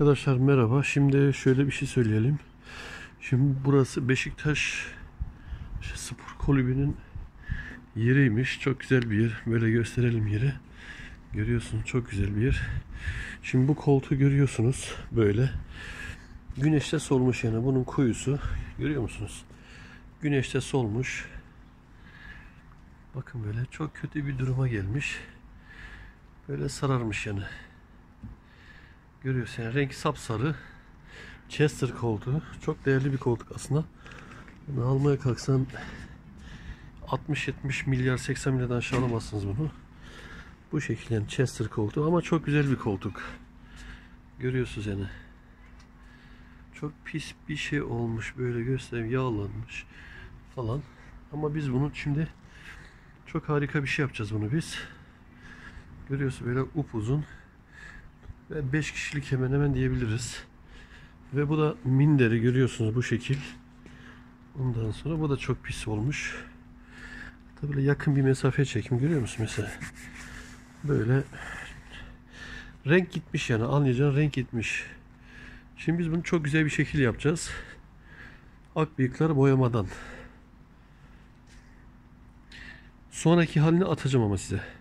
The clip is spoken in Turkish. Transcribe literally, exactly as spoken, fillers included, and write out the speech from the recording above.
Arkadaşlar merhaba. Şimdi şöyle bir şey söyleyelim. Şimdi burası Beşiktaş Spor Kulübü'nün yeriymiş. Çok güzel bir yer. Böyle gösterelim yeri. Görüyorsunuz, çok güzel bir yer. Şimdi bu koltuğu görüyorsunuz böyle. Güneşte solmuş, yani bunun kuyusu. Görüyor musunuz? Güneşte solmuş. Bakın böyle çok kötü bir duruma gelmiş. Böyle sararmış yani. Görüyorsun yani, renk sapsarı. Chester koltuğu. Çok değerli bir koltuk aslında. Bunu almaya kalksan altmış yetmiş milyar, seksen milyardan aşağı alamazsınız bunu. Bu şekilde yani Chester koltuğu, ama çok güzel bir koltuk. Görüyorsunuz yani. Çok pis bir şey olmuş, böyle göstereyim, yağlanmış falan. Ama biz bunu şimdi çok harika bir şey yapacağız bunu biz. Görüyorsunuz böyle upuzun ve beş kişilik hemen hemen diyebiliriz. Ve bu da minderi, görüyorsunuz bu şekil. Ondan sonra bu da çok pis olmuş. Tabii böyle yakın bir mesafe çekim, görüyor musun mesela? Böyle renk gitmiş yani, anlayacağın renk gitmiş. Şimdi biz bunu çok güzel bir şekil yapacağız. Akbıyıklar boyamadan. Sonraki halini atacağım ama size.